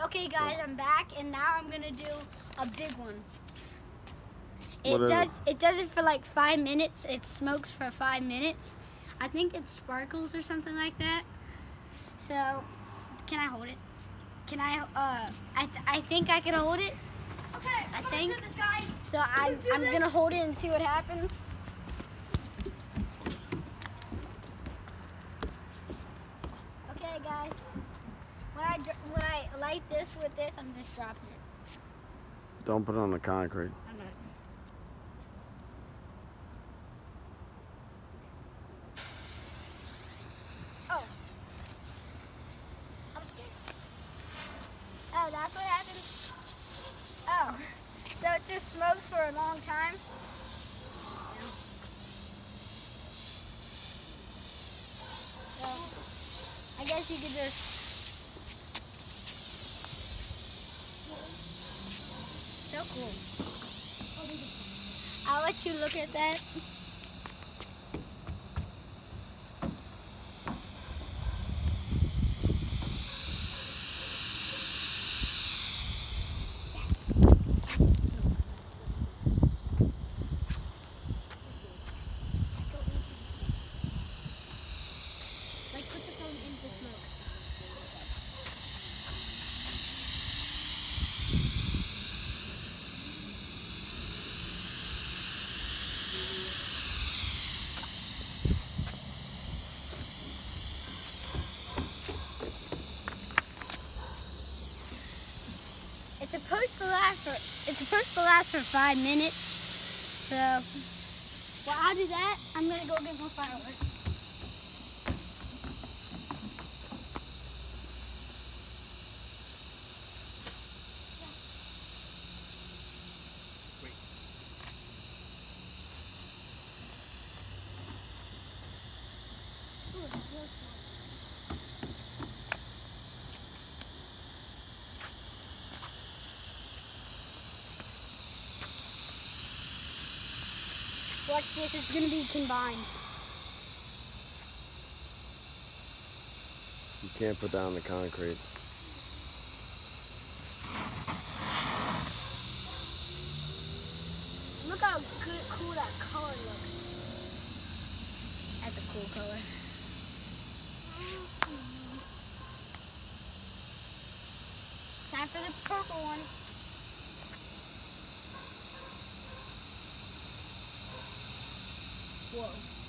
Okay guys, I'm back and now I'm gonna do a big one. It does it for like 5 minutes. It smokes for 5 minutes. I think it sparkles or something like that. So, can I hold it? Can I? I think I can hold it. Okay, I'm gonna do this, guys. So I'm gonna hold it and see what happens. Okay, guys. When I light this with this, I'm just dropping it. Don't put it on the concrete. I'm not. Oh. I'm scared. Oh, that's what happens? Oh. So it just smokes for a long time? So, I guess you could just... So cool. I'll let you look at that. Like put the phone in the smoke. It's supposed to last for 5 minutes. So while I do that, I'm gonna go get more fireworks. Ooh, it smells good. Watch this, it's gonna be combined. You can't put that on the concrete. Look how cool that color looks. That's a cool color. Time for the purple one. Whoa.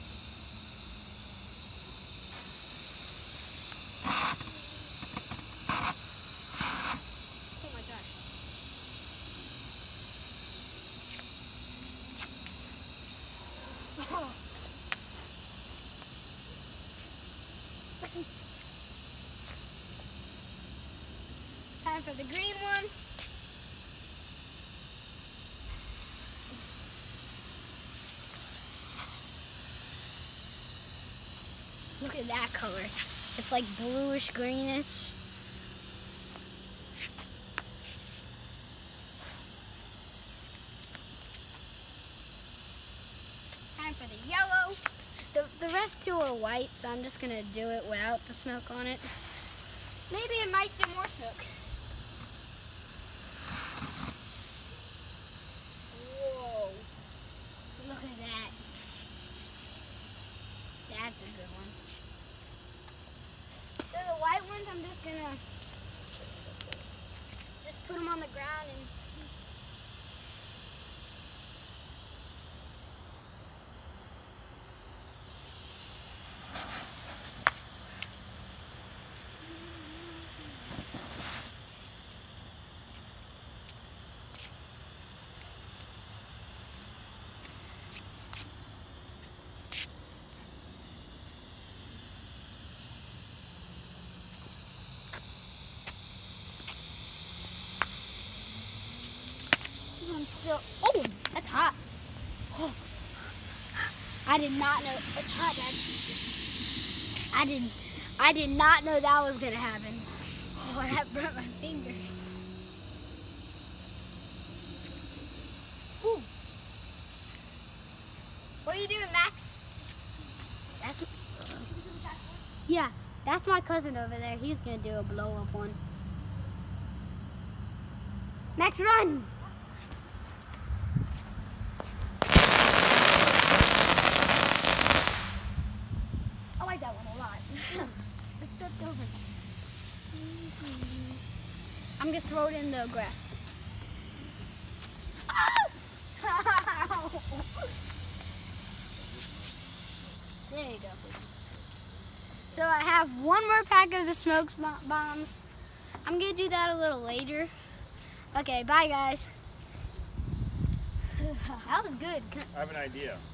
Oh my gosh. Time for the green one. Look at that color. It's like bluish greenish. Time for the yellow. The rest two are white, so I'm just gonna do it without the smoke on it. Maybe it might get more smoke. Whoa. Look at that. That's a good one. So the white ones, I'm just gonna put them on the ground and still, oh, that's hot. Oh. I did not know, it's hot, Dad. I did not know that was gonna happen. Oh, that burnt my finger. Ooh. What are you doing, Max? That's, yeah, that's my cousin over there. He's gonna do a blow up one. Max, run! I like that one a lot. It flipped over. I'm gonna throw it in the grass. There you go. So I have one more pack of the smokes bombs. I'm gonna do that a little later. Okay, bye guys. That was good. I have an idea.